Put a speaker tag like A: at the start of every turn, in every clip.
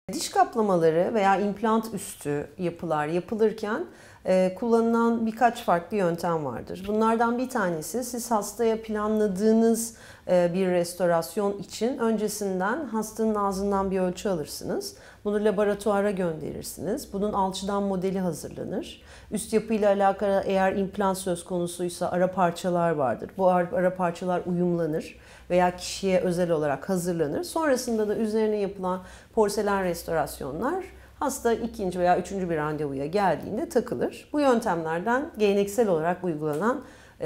A: Diş kaplamaları veya implant üstü yapılar yapılırken kullanılan birkaç farklı yöntem vardır. Bunlardan bir tanesi siz hastaya planladığınız bir restorasyon için öncesinden hastanın ağzından bir ölçü alırsınız. Bunu laboratuvara gönderirsiniz. Bunun alçıdan modeli hazırlanır. Üst yapıyla alakalı eğer implant söz konusuysa ara parçalar vardır. Bu ara parçalar uyumlanır veya kişiye özel olarak hazırlanır. Sonrasında da üzerine yapılan porselen restorasyonlar hasta ikinci veya üçüncü bir randevuya geldiğinde takılır. Bu yöntemlerden geleneksel olarak uygulanan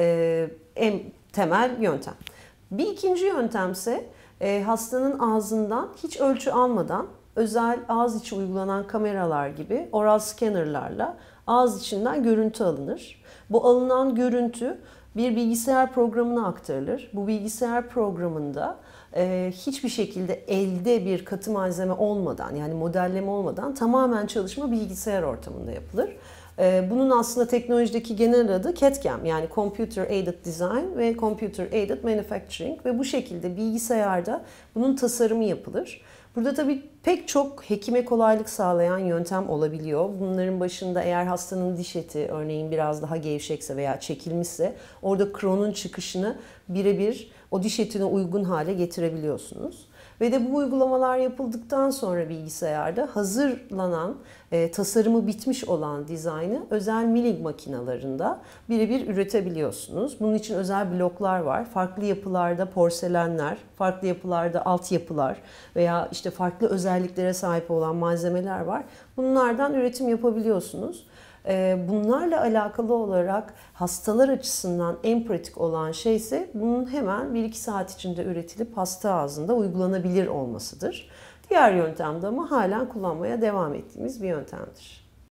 A: en temel yöntem. Bir ikinci yöntemse hastanın ağzından hiç ölçü almadan özel ağız içi uygulanan kameralar gibi oral scannerlarla ağız içinden görüntü alınır. Bu alınan görüntü bir bilgisayar programına aktarılır. Bu bilgisayar programında hiçbir şekilde elde bir katı malzeme olmadan, yani modelleme olmadan tamamen çalışma bilgisayar ortamında yapılır. Bunun aslında teknolojideki genel adı CAD/CAM, yani Computer Aided Design ve Computer Aided Manufacturing, ve bu şekilde bilgisayarda bunun tasarımı yapılır. Burada tabii pek çok hekime kolaylık sağlayan yöntem olabiliyor. Bunların başında eğer hastanın diş eti örneğin biraz daha gevşekse veya çekilmişse orada kronun çıkışını birebir o diş etine uygun hale getirebiliyorsunuz. Ve de bu uygulamalar yapıldıktan sonra bilgisayarda hazırlanan, tasarımı bitmiş olan dizaynı özel milling makinalarında birebir üretebiliyorsunuz. Bunun için özel bloklar var. Farklı yapılarda porselenler, farklı yapılarda altyapılar veya işte farklı özelliklere sahip olan malzemeler var. Bunlardan üretim yapabiliyorsunuz. Bunlarla alakalı olarak hastalar açısından en pratik olan şey ise bunun hemen 1-2 saat içinde üretilip hasta ağzında uygulanabilir olmasıdır. Diğer yöntem de ama halen kullanmaya devam ettiğimiz bir yöntemdir.